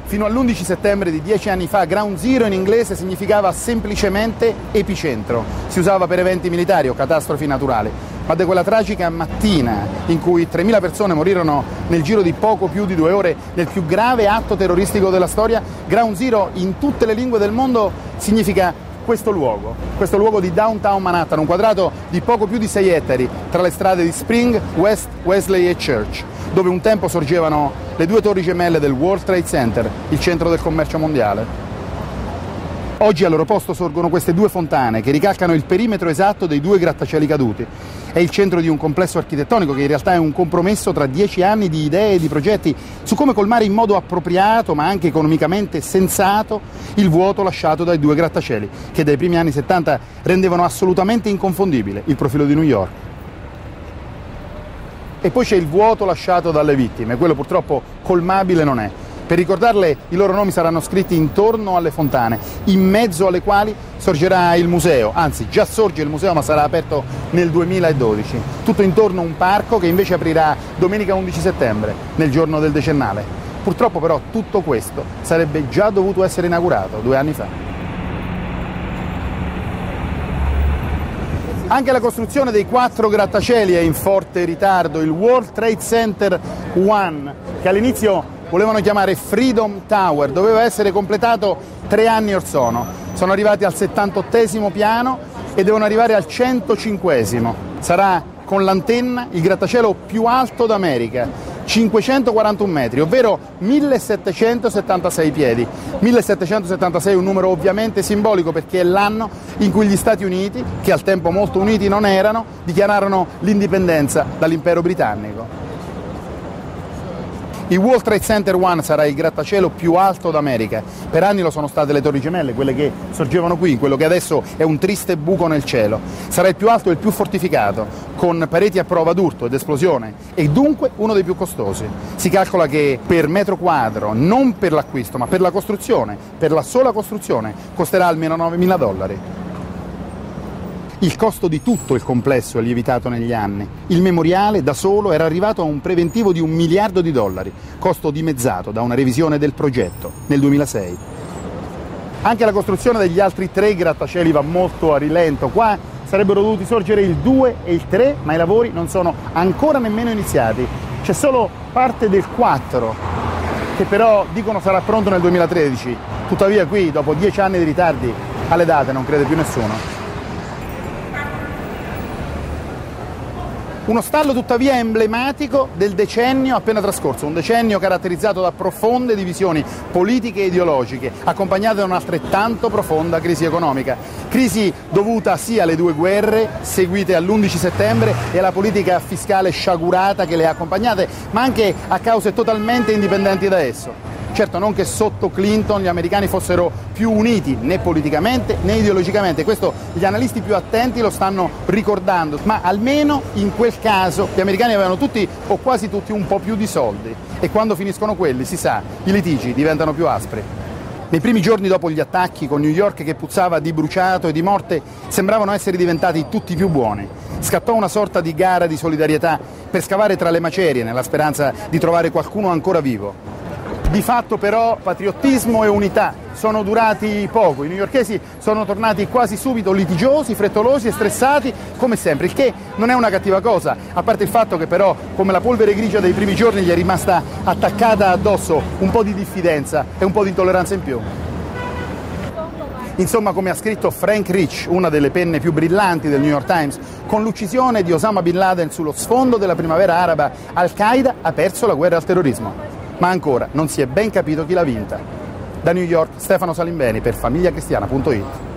Fino all'11 settembre di 10 anni fa, Ground Zero in inglese significava semplicemente epicentro. Si usava per eventi militari o catastrofi naturali. Ma da quella tragica mattina in cui 3.000 persone morirono nel giro di poco più di 2 ore nel più grave atto terroristico della storia, Ground Zero in tutte le lingue del mondo significa questo luogo di downtown Manhattan, un quadrato di poco più di 6 ettari tra le strade di Spring, West, Wesley e Church, dove un tempo sorgevano le 2 torri gemelle del World Trade Center, il centro del commercio mondiale. Oggi al loro posto sorgono queste 2 fontane che ricalcano il perimetro esatto dei 2 grattacieli caduti. È il centro di un complesso architettonico che in realtà è un compromesso tra 10 anni di idee e di progetti su come colmare in modo appropriato ma anche economicamente sensato il vuoto lasciato dai 2 grattacieli che dai primi anni 70 rendevano assolutamente inconfondibile il profilo di New York. E poi c'è il vuoto lasciato dalle vittime, quello purtroppo colmabile non è. Per ricordarle i loro nomi saranno scritti intorno alle fontane, in mezzo alle quali sorgerà il museo, anzi già sorge il museo ma sarà aperto nel 2012. Tutto intorno un parco che invece aprirà domenica 11 settembre, nel giorno del decennale. Purtroppo però tutto questo sarebbe già dovuto essere inaugurato 2 anni fa. Anche la costruzione dei 4 grattacieli è in forte ritardo. Il World Trade Center 1, che all'inizio volevano chiamare Freedom Tower, doveva essere completato 3 anni or sono. Sono arrivati al 78° piano e devono arrivare al 105°. Sarà con l'antenna il grattacielo più alto d'America, 541 metri, ovvero 1776 piedi. 1776 è un numero ovviamente simbolico perché è l'anno in cui gli Stati Uniti, che al tempo molto uniti non erano, dichiararono l'indipendenza dall'impero britannico. Il World Trade Center 1 sarà il grattacielo più alto d'America. Per anni lo sono state le Torri Gemelle, quelle che sorgevano qui, in quello che adesso è un triste buco nel cielo. Sarà il più alto e il più fortificato, con pareti a prova d'urto ed esplosione, e dunque uno dei più costosi. Si calcola che per metro quadro, non per l'acquisto, ma per la costruzione, per la sola costruzione, costerà almeno $9.000. Il costo di tutto il complesso è lievitato negli anni. Il memoriale da solo era arrivato a un preventivo di $1 miliardo, costo dimezzato da una revisione del progetto nel 2006. Anche la costruzione degli altri 3 grattacieli va molto a rilento. Qua sarebbero dovuti sorgere il 2 e il 3, ma i lavori non sono ancora nemmeno iniziati. C'è solo parte del 4, che però dicono sarà pronto nel 2013. Tuttavia qui, dopo 10 anni di ritardi, alle date non crede più nessuno. Uno stallo tuttavia emblematico del decennio appena trascorso, un decennio caratterizzato da profonde divisioni politiche e ideologiche, accompagnate da un'altrettanto profonda crisi economica. Crisi dovuta sia alle 2 guerre seguite all'11 settembre e alla politica fiscale sciagurata che le ha accompagnate, ma anche a cause totalmente indipendenti da esso. Certo, non che sotto Clinton gli americani fossero più uniti né politicamente né ideologicamente, questo gli analisti più attenti lo stanno ricordando, ma almeno in quel caso gli americani avevano tutti o quasi tutti un po' più di soldi e quando finiscono quelli, si sa, i litigi diventano più aspri. Nei primi giorni dopo gli attacchi, con New York che puzzava di bruciato e di morte, sembravano essere diventati tutti più buoni. Scattò una sorta di gara di solidarietà per scavare tra le macerie nella speranza di trovare qualcuno ancora vivo. Di fatto però patriottismo e unità sono durati poco, i newyorkesi sono tornati quasi subito litigiosi, frettolosi e stressati come sempre, il che non è una cattiva cosa, a parte il fatto che però come la polvere grigia dei primi giorni gli è rimasta attaccata addosso un po' di diffidenza e un po' di intolleranza in più. Insomma, come ha scritto Frank Rich, una delle penne più brillanti del New York Times, con l'uccisione di Osama Bin Laden sullo sfondo della primavera araba, Al-Qaeda ha perso la guerra al terrorismo. Ma ancora non si è ben capito chi l'ha vinta. Da New York, Stefano Salimbeni per FamiliaCristiana.it.